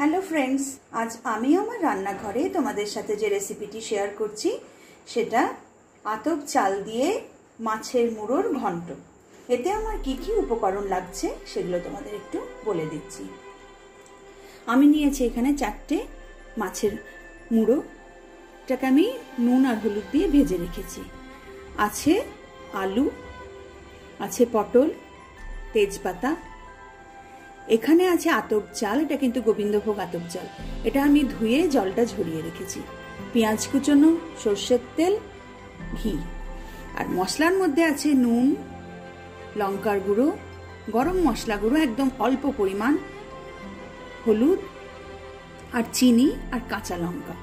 Hello friends, आज आमी आमार रान्नाघरे तोमादेर साथे जे रेसिपिटी शेयर करछि सेटा आतप चाल दिए माछेर मुड़ोर घंट। एते आमार की की उपकरण लागছে সেগুলো তোমাদের একটু বলে দিচ্ছি। আমি নিয়েছি এখানে 4টে মাছের মুড়ো, এটাকে আমি নুন আর হলুদ দিয়ে ভেজে রেখেছি। আছে আলু, আছে পটল, তেজপাতা, এখানে আছে আতপ চাল, এটা কিন্তু গোবিন্দভোগ আতপ চাল, এটা আমি ধুয়ে জলটা ঝরিয়ে রেখেছি। পেঁয়াজ কুচনো, সরষের তেল, ঘি, আর মশলার মধ্যে আছে নুন, লঙ্কার গুঁড়ো, গরম মশলা গুঁড়ো একদম অল্প পরিমাণ, হলুদ আর চিনি আর কাঁচা লঙ্কা।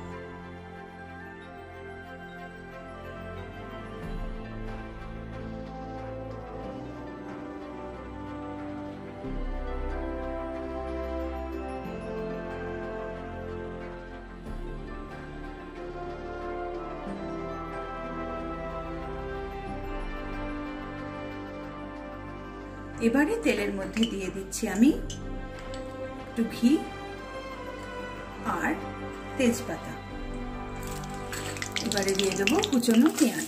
এবারে তেলের মধ্যে দিয়ে দিচ্ছি আমি একটু ঘি আর তেজপাতা। এবারে দিয়ে দেবো কুচনো পেঁয়াজ।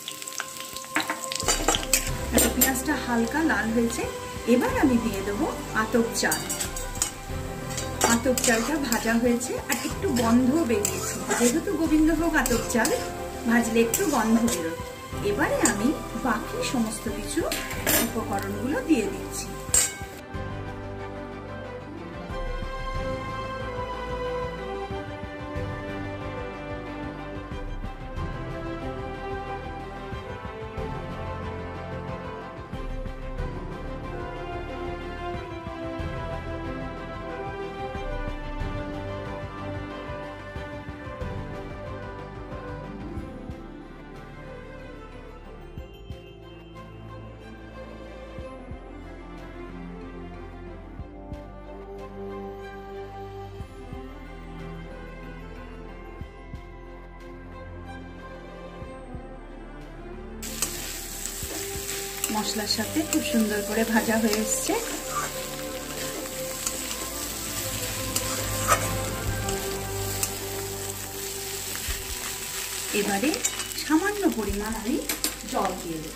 পেঁয়াজটা হালকা লাল হয়েছে, এবার আমি দিয়ে দেবো আতপ চাল। আতপ চালটা ভাজা হয়েছে আর একটু গন্ধ বেরিয়েছে, যেহেতু গোবিন্দভোগ আতপ চাল ভাজলে একটু গন্ধ বেরোয়। এবারে আমি বাকি সমস্ত কিছু উপকরণগুলো দিয়ে দিচ্ছি। মশলার সাথে খুব সুন্দর করে ভাজা হয়ে এসছে। এবারে সামান্য পরিমাণ আমি জল দিয়ে দেব,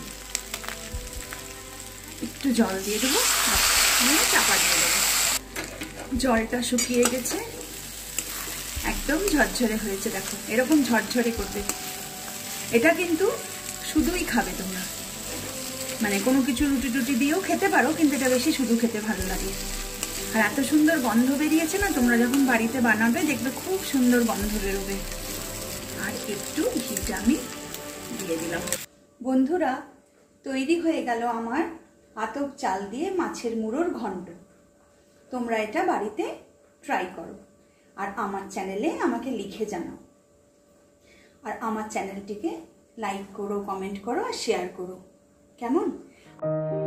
একটু জল দিয়ে দেবো, চাপা দিয়ে দেবো। জলটা শুকিয়ে গেছে, একদম ঝরঝরে হয়েছে। দেখো এরকম ঝরঝরে করবে। এটা কিন্তু শুধুই খাবে তোমরা, মানে কোনো কিছু রুটি টুটি দিয়েও খেতে পারো, কিন্তু এটা বেশি শুধু খেতে ভালো লাগে। আর এত সুন্দর গন্ধ বেরিয়েছে না, তোমরা যখন বাড়িতে বানাবে দেখবে খুব সুন্দর গন্ধ বেরোবে। আর একটু ঘিটা আমি দিয়ে দিলাম। বন্ধুরা, তৈরি হয়ে গেল আমার আতপ চাল দিয়ে মাছের মুড়োর ঘন্ট। তোমরা এটা বাড়িতে ট্রাই করো আর আমার চ্যানেলে আমাকে লিখে জানাও। আর আমার চ্যানেলটিকে লাইক করো, কমেন্ট করো আর শেয়ার করো। কেমন?